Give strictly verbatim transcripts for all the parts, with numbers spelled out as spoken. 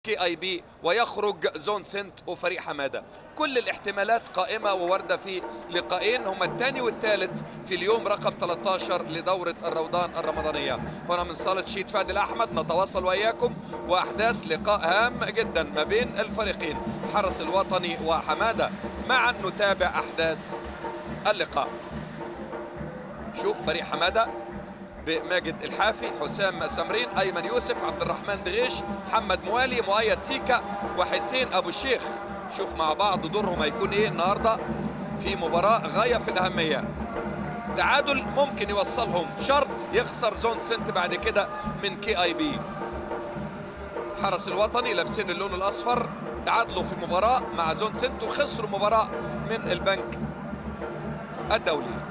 كي اي بي ويخرج زون سنت وفريق حماده. كل الاحتمالات قائمه ووارده في لقاءين هما الثاني والثالث في اليوم رقم ثلاثة عشر لدوره الروضان الرمضانيه. هنا من صاله شيد فادي الاحمد نتواصل واياكم واحداث لقاء هام جدا ما بين الفريقين حرس الوطني وحماده. معا نتابع احداث اللقاء. شوف فريق حماده بماجد الحافي، حسام سمرين، ايمن يوسف، عبد الرحمن دغيش، محمد موالي، مؤيد سيكا وحسين ابو الشيخ. شوف مع بعض دورهم هيكون ايه النهارده في مباراه غايه في الاهميه. تعادل ممكن يوصلهم، شرط يخسر زون سنت بعد كده من كي اي بي. حرس الوطني لابسين اللون الاصفر تعادلوا في مباراه مع زون سنت وخسروا مباراه من البنك الدولي.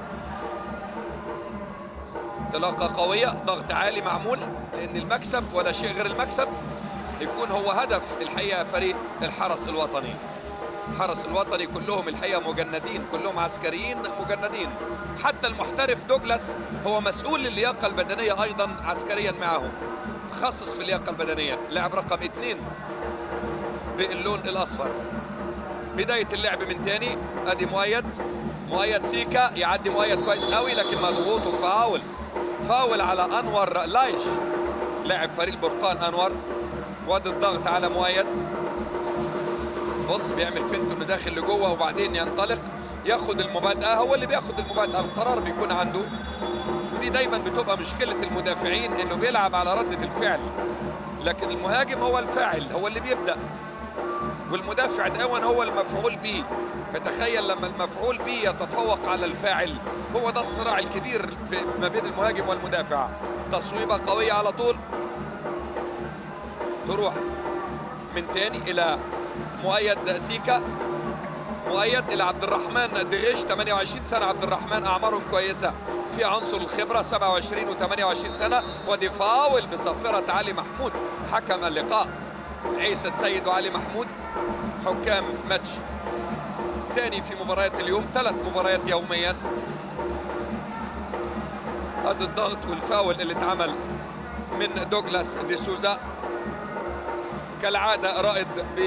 انطلاقة قوية، ضغط عالي معمول لأن المكسب ولا شيء غير المكسب يكون هو هدف الحقيقة فريق الحرس الوطني. الحرس الوطني كلهم الحقيقة مجندين، كلهم عسكريين مجندين، حتى المحترف دوغلاس هو مسؤول للياقة البدنية أيضا عسكريا معهم، تخصص في اللياقة البدنية، لاعب رقم اثنين باللون الأصفر. بداية اللعب من تاني، أدي مؤيد، مؤيد سيكا يعدي مؤيد كويس قوي لكن مضغوط وفاول فاول على انور لايش لاعب فريق البرقان. انور وادي الضغط على مؤيد، بص بيعمل فنت انه داخل لجوه وبعدين ينطلق ياخد المبادئه، هو اللي بياخد المبادئه، القرار بيكون عنده، ودي دايما بتبقى مشكله المدافعين انه بيلعب على رده الفعل، لكن المهاجم هو الفاعل، هو اللي بيبدا، والمدافع دايما هو المفعول به. فتخيل لما المفعول به يتفوق على الفاعل، هو ده الصراع الكبير في ما بين المهاجم والمدافع. تصويبه قويه على طول تروح من تاني الى مؤيد سيكا، مؤيد الى عبد الرحمن دغيش، ثمانية وعشرين سنه عبد الرحمن، اعمارهم كويسه في عنصر الخبره، سبعة وعشرين وثمانية وعشرين سنه. ودي فاول بصفره علي محمود حكم اللقاء، عيسى السيد وعلي محمود حكام ماتش تاني في مباريات اليوم، ثلاث مباريات يوميا. ادي الضغط والفاول اللي اتعمل من دوغلاس دي سوزا كالعاده، رائد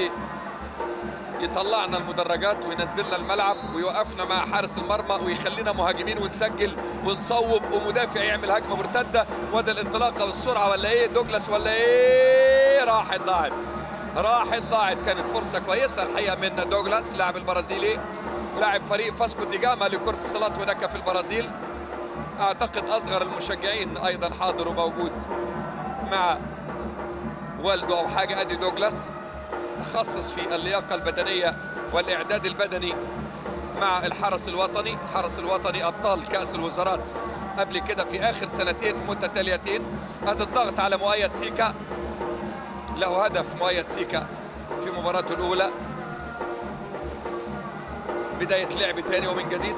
يطلعنا المدرجات وينزلنا الملعب ويوقفنا مع حارس المرمى ويخلينا مهاجمين ونسجل ونصوب ومدافع يعمل هجمه مرتده. وده الانطلاقه والسرعه ولا ايه دوغلاس ولا ايه؟ راحت ضاعت راحت ضاعت كانت فرصه كويسه الحقيقه من دوغلاس لاعب البرازيلي، لاعب فريق فاسكو دي جاما لكره الصالات هناك في البرازيل. اعتقد اصغر المشجعين ايضا حاضر وموجود مع والده او حاجه. ادي دوغلاس تخصص في اللياقه البدنيه والاعداد البدني مع الحرس الوطني. الحرس الوطني ابطال كاس الوزارات قبل كده في اخر سنتين متتاليتين. ادي الضغط على مؤيد سيكا، له هدف مؤيد سيكا في مباراته الاولى. بدايه لعب ثاني ومن جديد.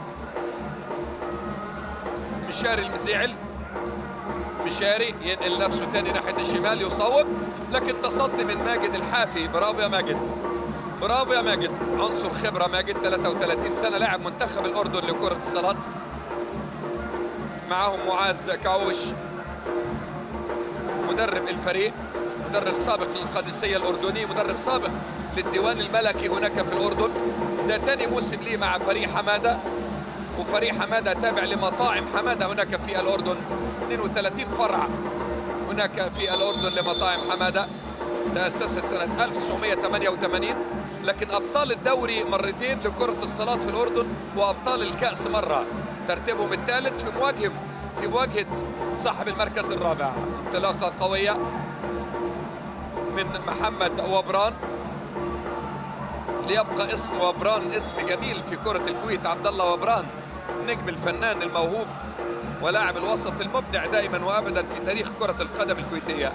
مشاري المزيعل، مشاري ينقل نفسه ثاني ناحيه الشمال يصوب، لكن تصدي من ماجد الحافي. برافو يا ماجد، برافو يا ماجد، عنصر خبره ماجد، ثلاثة وثلاثين سنه، لاعب منتخب الاردن لكره الصالات. معهم معاذ كعوش مدرب الفريق، مدرب سابق للقادسيه الاردني، مدرب سابق للديوان الملكي هناك في الاردن. ده ثاني موسم ليه مع فريق حماده، وفريق حماده تابع لمطاعم حماده هناك في الاردن، اثنين وثلاثين فرع هناك في الاردن لمطاعم حماده. تاسست سنه ألف وتسعمائة وثمانية وثمانين، لكن ابطال الدوري مرتين لكره الصالات في الاردن وابطال الكاس مره، ترتيبهم الثالث في مواجهه في مواجهه صاحب المركز الرابع. انطلاقه قويه من محمد وبران، ليبقى اسم وبران اسم جميل في كرة الكويت. عبد الله وبران نجم الفنان الموهوب ولاعب الوسط المبدع دائما وابدا في تاريخ كرة القدم الكويتية.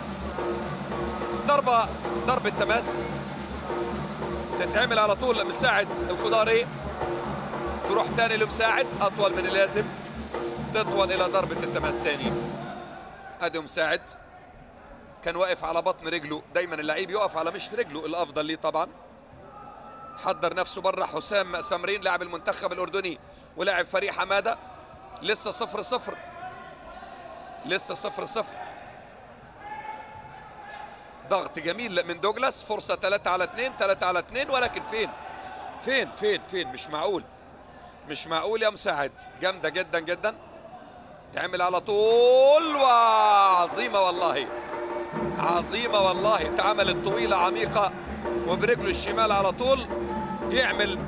ضربة ضربة تماس تتعمل على طول. مساعد الخضاري تروح تاني لمساعد، اطول من اللازم، تطول الى ضربة التماس ثاني. ادي مساعد كان واقف على بطن رجله، دايما اللعيب يقف على مشط رجله الافضل ليه طبعا. حضر نفسه بره. حسام سمرين لاعب المنتخب الاردني ولاعب فريق حماده. لسه صفر صفر، لسه صفر صفر. ضغط جميل من دوجلاس، فرصة ثلاثة على اثنين، ثلاثة على اثنين، ولكن فين فين فين فين مش معقول، مش معقول يا مساعد. جامدة جدا جدا، تعمل على طول، وعظيمة والله، عظيمة والله. اتعملت طويلة عميقة وبرجله الشمال على طول يعمل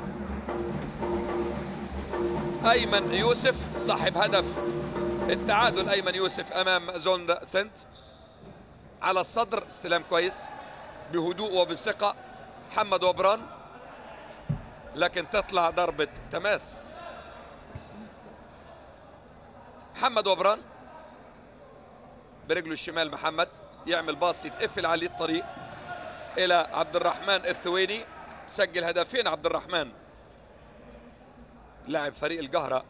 أيمن يوسف صاحب هدف التعادل. أيمن يوسف أمام زون سنت على الصدر، استلام كويس بهدوء وبثقة محمد وبران، لكن تطلع ضربة تماس. محمد وبران برجله الشمال، محمد يعمل باص يتقفل عليه الطريق إلى عبد الرحمن الثويني، سجل هدفين عبد الرحمن لاعب فريق القهرة.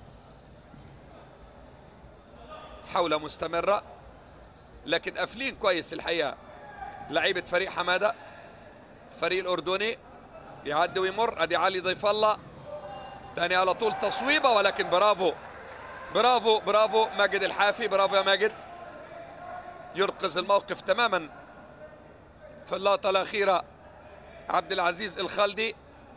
حولة مستمرة لكن قافلين كويس الحقيقة لعيبة فريق حمادة. الفريق الأردني يعدي ويمر، ادي علي ضيف الله تاني على طول تصويبة، ولكن برافو برافو برافو ماجد الحافي، برافو يا ماجد، يرقص الموقف تماما. في اللقطة الأخيرة عبد العزيز الخلدي،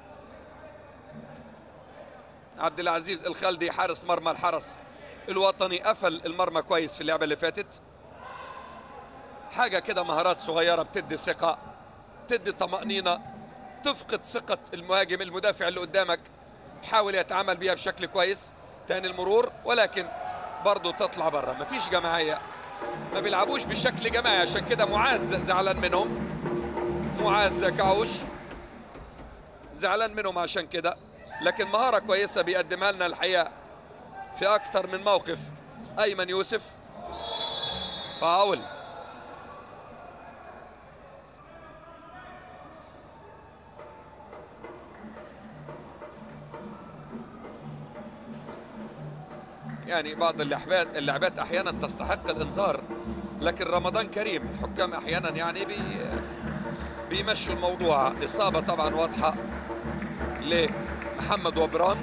عبد العزيز الخلدي حارس مرمى الحرس الوطني، قفل المرمى كويس في اللعبة اللي فاتت. حاجة كده مهارات صغيرة بتدي ثقة، بتدي طمأنينة، تفقد ثقة المهاجم المدافع اللي قدامك، حاول يتعامل بيها بشكل كويس. تاني المرور ولكن برضه تطلع بره، مفيش جماعية، ما بيلعبوش بشكل جماعي، عشان كده معاذ زعلان منهم، معاذ كعوش زعلان منهم عشان كده. لكن مهارة كويسة بيقدمها لنا الحقيقة في أكتر من موقف أيمن يوسف. فاول يعني بعض اللعبات اللعبات احيانا تستحق الانذار، لكن رمضان كريم الحكام احيانا يعني بي بيمشوا الموضوع. اصابه طبعا واضحه لمحمد وبران،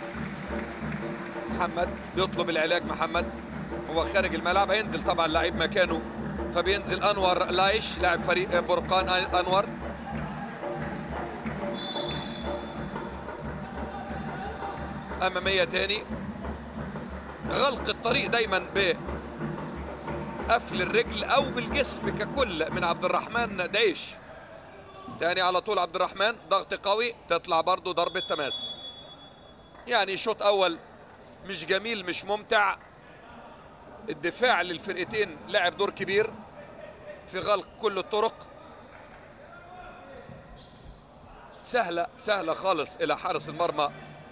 محمد بيطلب العلاج، محمد هو خارج الملعب، هينزل طبعا لعيب مكانه، فبينزل انور لايش لاعب فريق برقان انور. اماميه تاني، غلق الطريق دايما بقفل الرجل او بالجسم ككل من عبد الرحمن دايش. تاني على طول عبد الرحمن، ضغط قوي، تطلع برضو ضربة تماس. يعني شوط اول مش جميل مش ممتع. الدفاع للفرقتين لعب دور كبير في غلق كل الطرق. سهلة سهلة خالص الى حارس المرمى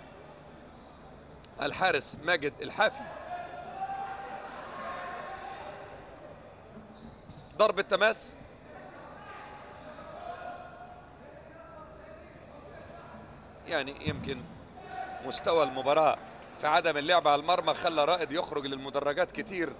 الحارس ماجد الحافي. ضربة تماس، يعني يمكن مستوى المباراة في عدم اللعب على المرمى خلى رائد يخرج للمدرجات كتير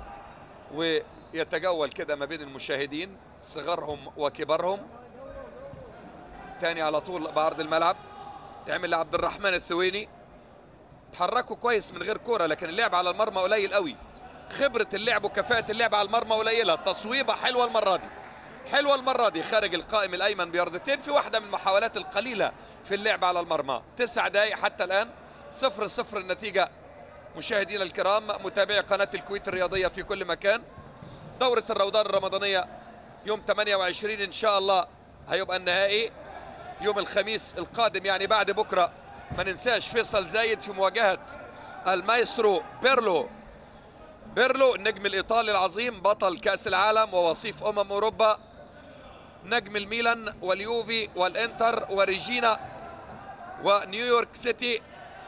ويتجول كده ما بين المشاهدين صغارهم وكبارهم. تاني على طول بعرض الملعب، تعمل لعبد الرحمن الثويني، تحركوا كويس من غير كوره، لكن اللعب على المرمى قليل قوي. خبره اللعب وكفاءه اللعب على المرمى قليله. تصويبه حلوه المره دي، حلوه المره دي خارج القائم الايمن بياردتين في واحده من المحاولات القليله في اللعب على المرمى. تسع دقائق حتى الان، صفر صفر النتيجه. مشاهدينا الكرام متابعي قناه الكويت الرياضيه في كل مكان، دوره الروضان الرمضانيه يوم ثمانية وعشرين ان شاء الله هيبقى النهائي يوم الخميس القادم، يعني بعد بكره. ما ننساش فيصل زايد في مواجهة المايسترو بيرلو، بيرلو النجم الإيطالي العظيم، بطل كأس العالم ووصيف أمم أوروبا، نجم الميلان واليوفي والإنتر وريجينا ونيويورك سيتي.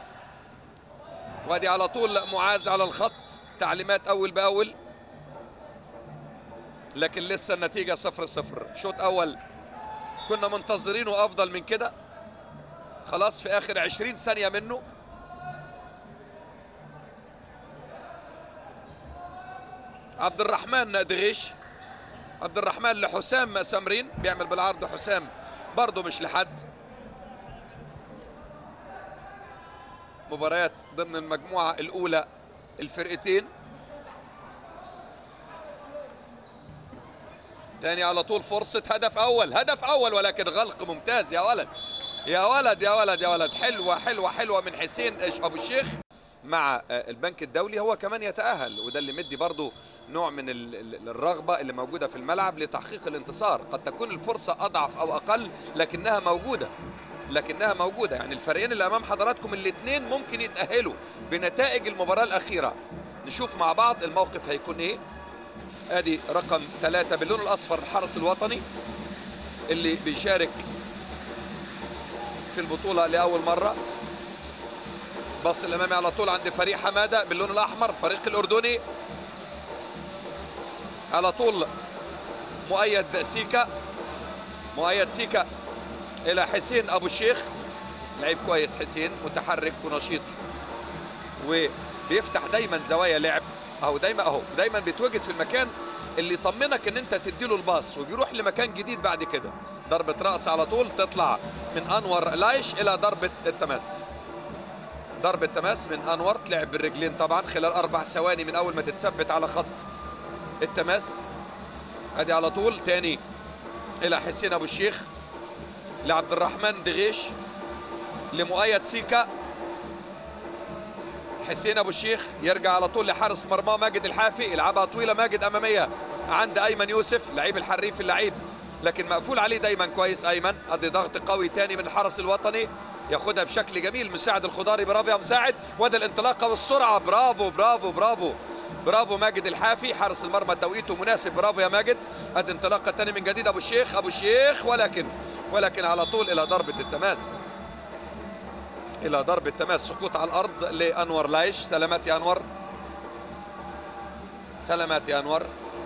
وادي على طول معاذ على الخط، تعليمات أول بأول، لكن لسه النتيجة صفر صفر. شوط أول كنا منتظرينه أفضل من كده، خلاص في آخر عشرين ثانية منه. عبد الرحمن دغيش، عبد الرحمن لحسام سمرين، بيعمل بالعرض حسام برضه مش لحد. مباريات ضمن المجموعة الأولى الفرقتين. تاني على طول فرصة هدف أول، هدف أول ولكن غلق ممتاز يا ولد يا ولد يا ولد يا ولد. حلوة حلوة حلوة من حسين أبو الشيخ مع البنك الدولي. هو كمان يتأهل، وده اللي مدي برضو نوع من الرغبة اللي موجودة في الملعب لتحقيق الانتصار. قد تكون الفرصة أضعف أو أقل لكنها موجودة، لكنها موجودة. يعني الفريقين اللي أمام حضراتكم الاثنين ممكن يتأهلوا بنتائج المباراة الأخيرة. نشوف مع بعض الموقف هيكون إيه. ادي رقم ثلاثة باللون الاصفر الحرس الوطني اللي بيشارك في البطولة لأول مرة. باص الامامي على طول عند فريق حمادة باللون الاحمر، فريق الاردني على طول مؤيد سيكا، مؤيد سيكا الى حسين ابو الشيخ. لعيب كويس حسين، متحرك ونشيط وبيفتح دايما زوايا لعب، اهو دايما اهو دايما بيتواجد في المكان اللي يطمنك ان انت تديله الباص وبيروح لمكان جديد بعد كده. ضربة رأس على طول تطلع من انور لايش الى ضربة التماس. ضربة تماس من انور، تلعب بالرجلين طبعا خلال اربع ثواني من اول ما تتثبت على خط التماس. ادي على طول تاني الى حسين ابو الشيخ، لعبد الرحمن دغيش، لمؤيد سيكا. حسين ابو الشيخ يرجع على طول لحارس مرماه ماجد الحافي، يلعبها طويله ماجد اماميه عند ايمن يوسف، لعيب الحريف اللعيب لكن مقفول عليه دايما كويس ايمن. ادي ضغط قوي تاني من الحرس الوطني، ياخدها بشكل جميل مساعد الخضاري. برافو يا مساعد، وادي الانطلاقه والسرعه. برافو برافو برافو برافو ماجد الحافي، حارس المرمى توقيته مناسب. برافو يا ماجد. ادي انطلاقه تاني من جديد ابو الشيخ، ابو الشيخ ولكن ولكن على طول الى ضربه التماس، الى ضربة تماس. سقوط على الارض لانور لايش. سلامات يا انور، سلامات يا انور.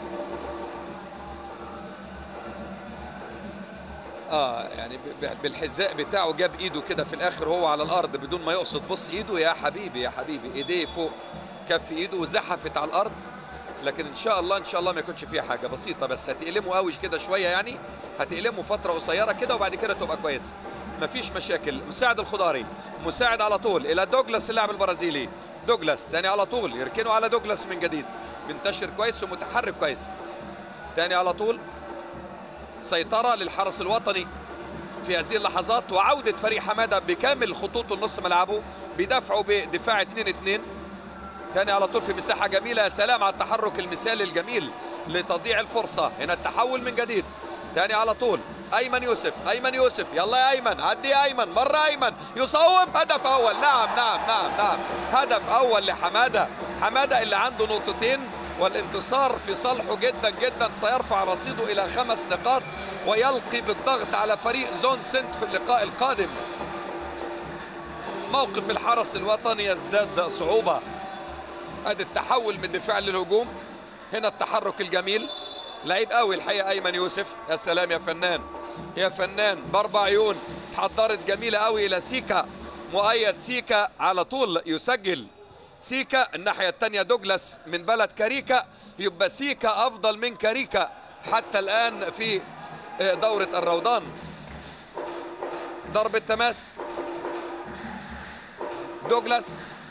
اه يعني بالحذاء بتاعه جاب ايده كده في الاخر هو على الارض بدون ما يقصد. بص ايده يا حبيبي يا حبيبي، ايديه فوق كف ايده وزحفت على الارض، لكن ان شاء الله ان شاء الله ما يكونش فيها حاجه بسيطه بس. هتقلمه قوي كده شويه، يعني هتقلمه فتره قصيره كده وبعد كده تبقى كويس، مفيش مشاكل. مساعد الخضاري، مساعد على طول الى دوغلاس اللاعب البرازيلي. دوغلاس تاني على طول يركنوا على دوغلاس من جديد، بينتشر كويس ومتحرك كويس. تاني على طول سيطره للحرس الوطني في هذه اللحظات، وعوده فريق حماده بكامل خطوط النص ملعبه، بيدافعوا بدفاع اثنين اثنين. تاني على طول في مساحه جميله، يا سلام على التحرك المثالي الجميل لتضييع الفرصه. هنا التحول من جديد. تاني على طول ايمن يوسف، ايمن يوسف يلا يا ايمن، عدي يا ايمن، مره ايمن يصوب، هدف اول. نعم نعم نعم نعم، هدف اول لحماده. حماده اللي عنده نقطتين والانتصار في صالحه جدا جدا، سيرفع رصيده الى خمس نقاط ويلقي بالضغط على فريق زون سنت في اللقاء القادم. موقف الحرس الوطني يزداد صعوبه. ادي التحول من دفاع للهجوم، هنا التحرك الجميل، لعيب قوي الحقيقه ايمن يوسف. يا سلام يا فنان يا فنان، باربع عيون، تحضرت جميله قوي الى سيكا. مؤيد سيكا على طول يسجل. سيكا الناحيه الثانيه دوغلاس من بلد كاريكا، يبقى سيكا افضل من كاريكا حتى الان في دوره الروضان. ضربه تماس دوغلاس،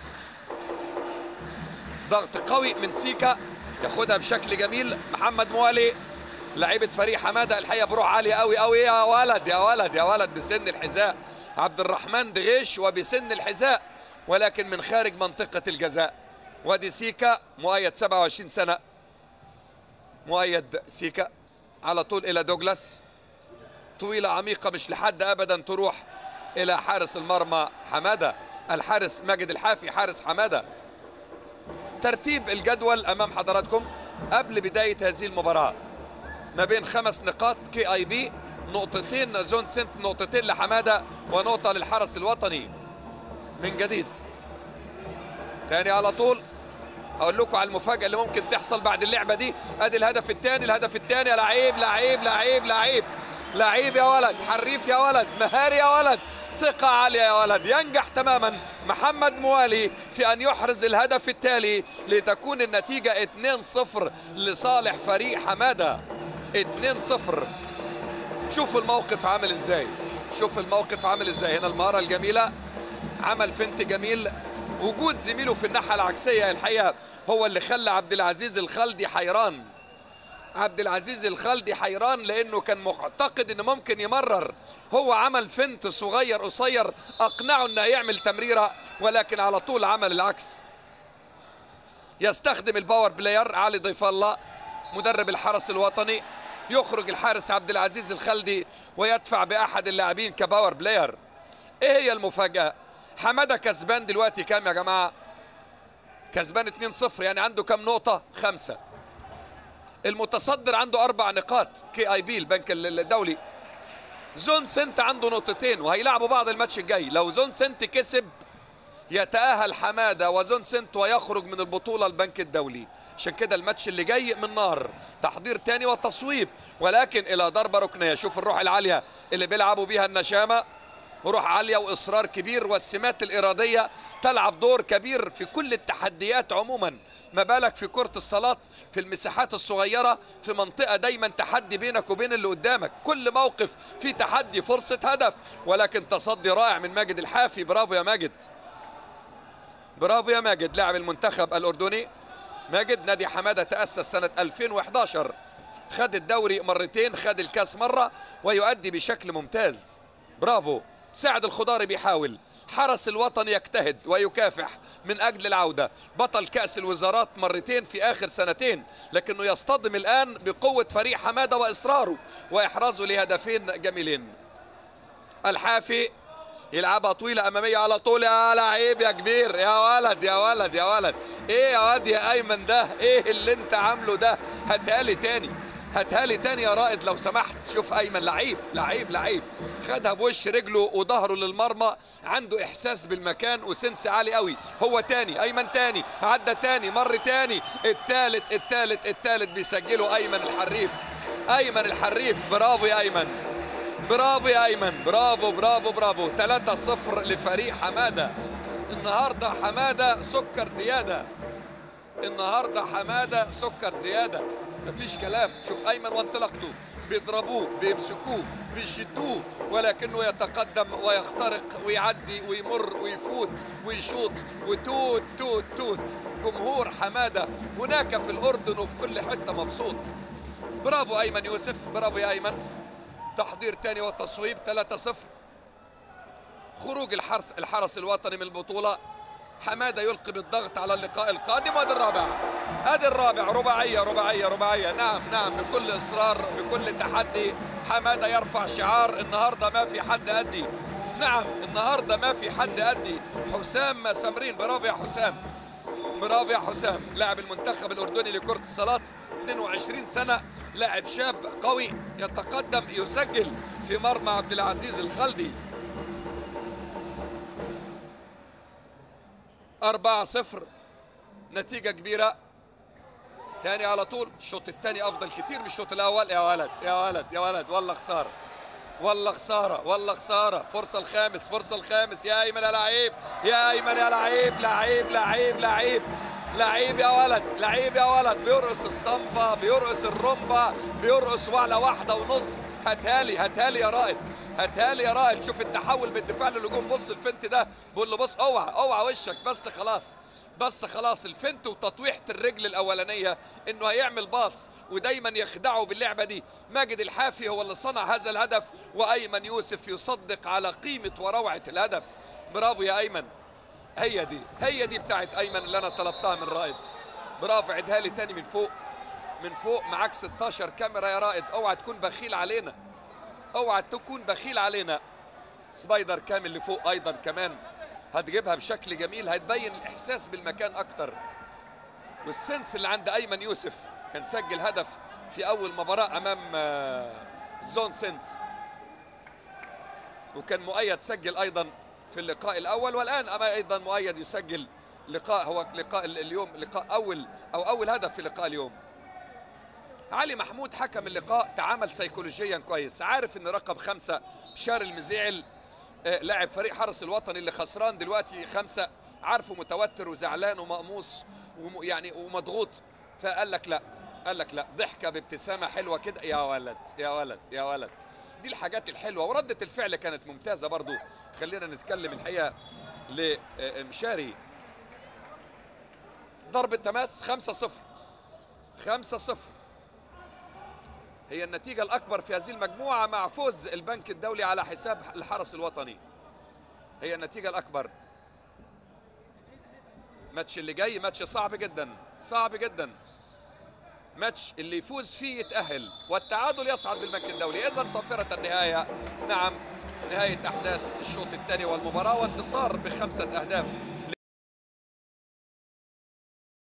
ضغط قوي من سيكا، ياخدها بشكل جميل. محمد موالي لعيبه فريق حماده الحقيقه بروح عاليه قوي قوي. يا ولد يا ولد يا ولد بسن الحذاء. عبد الرحمن دغيش وبسن الحذاء ولكن من خارج منطقه الجزاء. وادي سيكا مؤيد سبعة وعشرين سنه، مؤيد سيكا على طول الى دوغلاس، طويله عميقه مش لحد ابدا تروح الى حارس المرمى حماده، الحارس ماجد الحافي حارس حماده. ترتيب الجدول امام حضراتكم قبل بدايه هذه المباراه، ما بين خمس نقاط كي اي بي، نقطتين زون سنت، نقطتين لحماده ونقطه للحرس الوطني. من جديد تاني على طول هقول لكم على المفاجاه اللي ممكن تحصل بعد اللعبه دي. ادي الهدف الثاني، الهدف الثاني. لعيب لعيب لعيب لعيب لعيب يا ولد، حريف يا ولد، مهاري يا ولد، ثقة عالية يا ولد. ينجح تماما محمد موالي في أن يحرز الهدف التالي لتكون النتيجة اثنين صفر لصالح فريق حمادة. اثنين صفر. شوفوا الموقف عامل ازاي، شوف الموقف عامل ازاي. هنا المهارة الجميلة، عمل فنت جميل، وجود زميله في الناحية العكسية الحقيقة هو اللي خلى عبد العزيز الخلدي حيران. عبد العزيز الخالدي حيران لانه كان معتقد انه ممكن يمرر. هو عمل فنت صغير قصير اقنعه انه يعمل تمريره، ولكن على طول عمل العكس. يستخدم الباور بلاير علي ضيف الله مدرب الحرس الوطني. يخرج الحارس عبد العزيز الخالدي ويدفع باحد اللاعبين كباور بلاير. ايه هي المفاجاه؟ حماده كسبان دلوقتي كام يا جماعه؟ كسبان اتنين صفر، يعني عنده كام نقطه؟ خمسه. المتصدر عنده اربع نقاط كي اي بي البنك الدولي. زون سنت عنده نقطتين وهيلعبوا بعض الماتش الجاي. لو زون سنت كسب يتأهل حماده وزون سنت ويخرج من البطوله البنك الدولي. عشان كده الماتش اللي جاي من نار، تحضير تاني وتصويب، ولكن الى ضربه ركنيه. شوف الروح العاليه اللي بيلعبوا بيها النشامه، روح عاليه واصرار كبير، والسمات الاراديه تلعب دور كبير في كل التحديات عموما. ما بالك في كرة الصالات في المساحات الصغيرة، في منطقة دايما تحدي بينك وبين اللي قدامك، كل موقف في تحدي، فرصة هدف، ولكن تصدي رائع من ماجد الحافي. برافو يا ماجد، برافو يا ماجد لاعب المنتخب الأردني. ماجد نادي حمادة تأسس سنة ألفين وإحداشر، خد الدوري مرتين، خد الكاس مرة، ويؤدي بشكل ممتاز. برافو. سعد الخضاري بيحاول، حرس الوطن يجتهد ويكافح من أجل العودة، بطل كأس الوزارات مرتين في آخر سنتين، لكنه يصطدم الآن بقوة فريق حمادة وإصراره وإحرازه لهدفين جميلين. الحافي يلعبها طويلة أمامية على طول، يا لعيب يا كبير، يا ولد يا ولد يا ولد. إيه يا واد يا أيمن ده؟ إيه اللي أنت عامله ده؟ هاتها لي تاني، هاتها لي تاني يا رائد لو سمحت. شوف أيمن لعيب لعيب لعيب، خدها بوش رجله وظهره للمرمى، عنده إحساس بالمكان وسنس عالي قوي. هو تاني، أيمن تاني، عدى تاني، مر تاني، التالت التالت التالت بيسجله أيمن الحريف، أيمن الحريف. برافو يا أيمن، برافو يا أيمن، برافو برافو برافو. ثلاثة صفر لفريق حمادة. النهاردة حمادة سكر زيادة، النهاردة حمادة سكر زيادة، مفيش كلام. شوف أيمن وانطلاقته، بيضربوه بيمسكوه بيشدوه، ولكنه يتقدم ويخترق ويعدي ويمر ويفوت ويشوط وتوت توت توت. جمهور حمادة هناك في الأردن وفي كل حتة مبسوط. برافو أيمن يوسف، برافو يا أيمن. تحضير تاني والتصويب. ثلاثة صفر. خروج الحرس الحرس الوطني من البطولة. حمادة يلقي بالضغط على اللقاء القادم. وادي الرابع، ادي الرابع، رباعية رباعية رباعية. نعم نعم، بكل إصرار بكل تحدي حمادة يرفع شعار النهاردة ما في حد أدي. نعم النهاردة ما في حد أدي. حسام سمرين، برافو يا حسام، برافو يا حسام، لاعب المنتخب الأردني لكرة الصالات، اثنين وعشرين سنة، لاعب شاب قوي يتقدم يسجل في مرمى عبد العزيز الخالدي. أربعة صفر، نتيجة كبيرة. تاني على طول، الشوط الثاني أفضل كتير من الشوط الأول. يا ولد يا ولد يا ولد، والله خسارة والله خسارة والله خسارة. فرصة الخامس، فرصة الخامس يا أيمن يا لعيب، يا أيمن يا لعيب، لعيب لعيب لعيب لعيب يا ولد، لعيب يا ولد. بيرقص الصمبا، بيرقص الرمبا، بيرقص وعلى واحدة ونص. هاتهالي هاتهالي يا رائد، هاتهالي يا رائد. شوف التحول بالدفاع للهجوم، بص الفنت ده، بقول له بص اوعى اوعى وشك، بس خلاص بس خلاص. الفنت وتطويحة الرجل الأولانية إنه هيعمل باص، ودايما يخدعوا باللعبة دي. ماجد الحافي هو اللي صنع هذا الهدف، وأيمن يوسف يصدق على قيمة وروعة الهدف. برافو يا أيمن، هي دي هي دي بتاعت أيمن اللي أنا طلبتها من رائد. برافو، عدها لي تاني من فوق، من فوق. معاك ستاشر كاميرا يا رائد، اوعى تكون بخيل علينا، اوعى تكون بخيل علينا. سبايدر كامل لفوق ايضا كمان، هتجيبها بشكل جميل، هتبين الاحساس بالمكان اكتر والسنس اللي عند ايمن يوسف. كان سجل هدف في اول مباراة امام زون سنت، وكان مؤيد سجل ايضا في اللقاء الاول، والان ايضا مؤيد يسجل لقاء، هو لقاء اليوم لقاء اول او اول هدف في لقاء اليوم. علي محمود حكم اللقاء تعامل سيكولوجيا كويس، عارف ان رقم خمسة بشار المزيعل لاعب فريق حرس الوطني اللي خسران دلوقتي خمسة، عارفه متوتر وزعلان ومقموص ويعني ومضغوط، فقال لك لا، قال لك لا، ضحكه بابتسامه حلوه كده. يا ولد يا ولد يا ولد، دي الحاجات الحلوه، وردة الفعل كانت ممتازه برضو. خلينا نتكلم الحقيقه لمشاري. ضربة تماس. خمسة صفر، خمسة صفر. هي النتيجة الأكبر في هذه المجموعة مع فوز البنك الدولي على حساب الحرس الوطني. هي النتيجة الأكبر. ماتش اللي جاي ماتش صعب جدا، صعب جدا. ماتش اللي يفوز فيه يتأهل والتعادل يصعد بالبنك الدولي. إذا صافرة النهاية. نعم، نهاية أحداث الشوط الثاني والمباراة، وانتصار بخمسة أهداف